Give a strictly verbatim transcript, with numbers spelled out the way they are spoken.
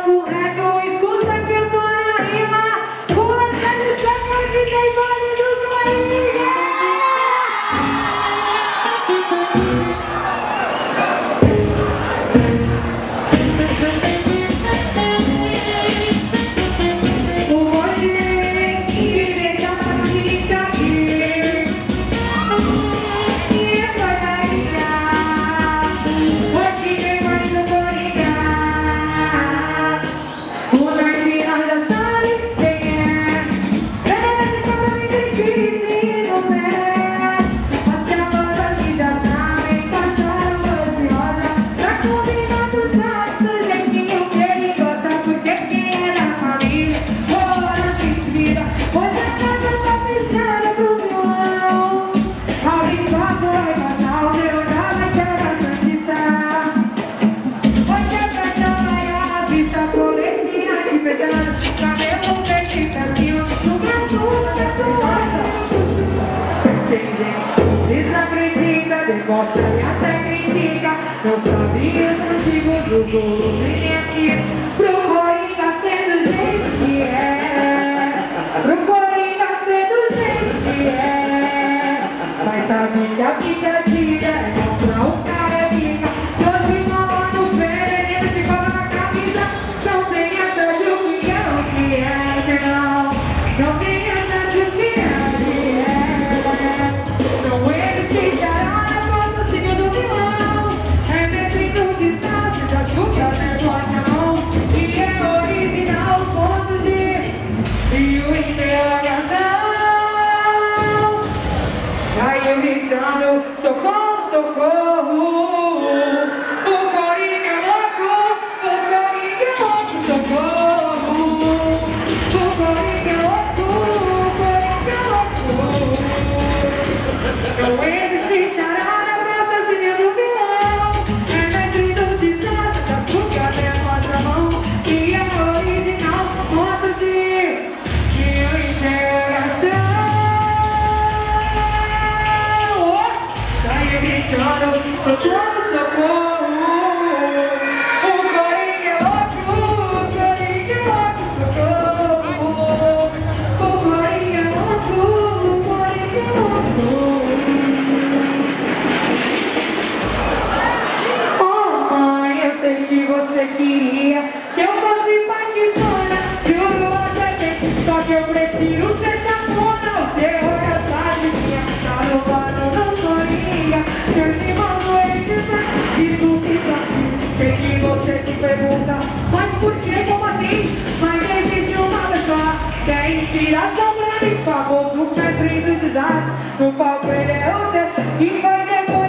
papo reto, escuta que eu tô na rima. Pula sete segundos e tem vale do Corinthians. Mostra e até critica. Não sabia os antigos dos outros e nem aqui. Pro Coringa ser do jeito que é. Pro Coringa ser do jeito que é. Mas sabe que a picadilha é mostrar o cara é rica. Doze mãos no pé, ele te cola na camisa. Não tem essa de o que é o que é, que não. Não tem essa de o que é o que é. Não ele se dará. Socorro, socorro, o Coringa é louco, o Coringa é louco, socorro, o Coringa é louco, o Coringa é louco. Não existe charada pra assassinar do vilão, é mestre do desastre, da fuga até a contramão, que é original, foda-se, que eu interrogação. Socorro, socorro, o Coringa é louco, o Coringa é louco, socorro, o Coringa é louco, o Coringa é louco. Oh mãe, eu sei que você queria que eu fosse paquitona, juro até que só que eu prefiro ser chafona, o terror é atrás de minha salvando no Coringa, seus irmãos. Sei que você se pergunta, mas por que, como assim? Mas existe uma pessoa que é inspiração pra mim, famoso mestre do desastre. No palco ele é o teu e vai depois.